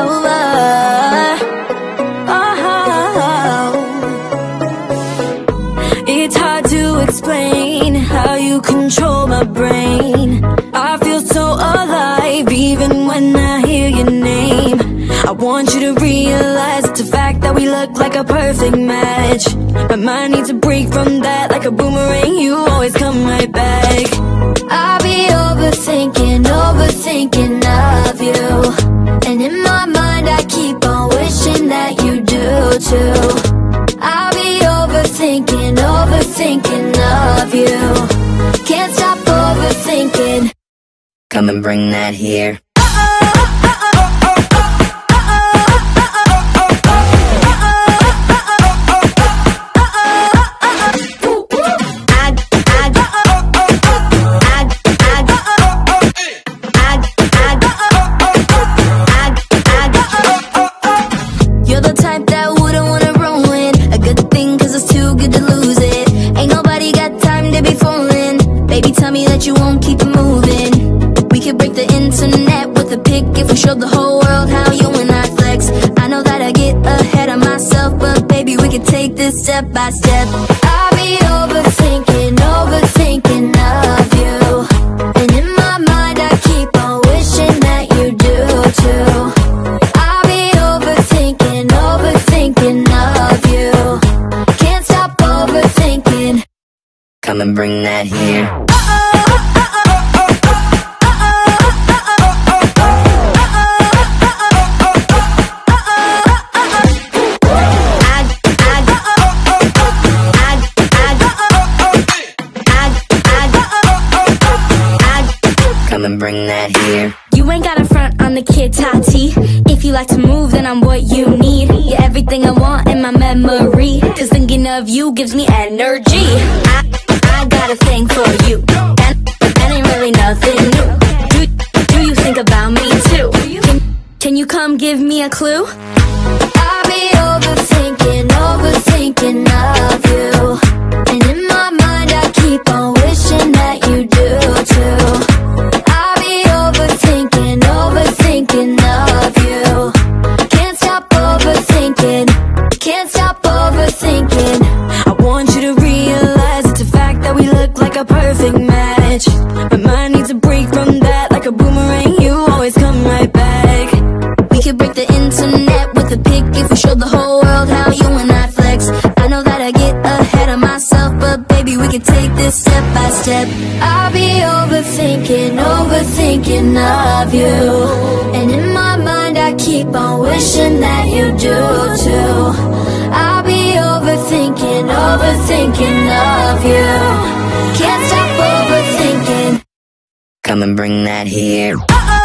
over. Oh, it's hard to explain how you control my brain. I feel so alive even when I hear your name. I want you to realize it's a fact that we look like a perfect match. My mind needs a break from that. Like a boomerang, you always come right back. I'll be overthinking, overthinking of you. And in my mind I keep on wishing that you do too. I'll be overthinking, overthinking of you. Can't stop overthinking. Come and bring that here. You're the type that wouldn't wanna ruin a good thing, cause it's too good to lose it. Ain't nobody got time to be fooling. Baby, tell me that you won't keep it moving. We could break the internet with a pic if we showed the whole world how you and I flex. I know that I get ahead of myself, but baby, we could take this step by step. I'll be overthinking, overthinking of you. And in my mind I keep on wishing that you do too. I'll be overthinking, overthinking of you. Can't stop overthinking. Come and bring that here. Come and bring that here. You ain't got a front on the kid, Tati. If you like to move, then I'm what you need. You're everything I want in my memory, cause thinking of you gives me energy. I got a thing for you, and that ain't really nothing new. Do you think about me too? Can you come give me a clue? I'll be overthinking, overthinking of you. And in my mind I keep on wishing that you do too. Overthinking of you. Can't stop overthinking. Can't stop overthinking. I want you to realize it's a fact that we look like a perfect match. My mind needs a break from that. Like a boomerang, you always come right back. We could break the internet with a pic if we showed the whole world how you and I flex. I know that I get ahead of myself, but baby, we could take this step by step. I'll be overthinking, overthinking of you. And in my mind I keep on wishing that you do too. I'll be overthinking, overthinking of you. Can't stop overthinking. Come and bring that here.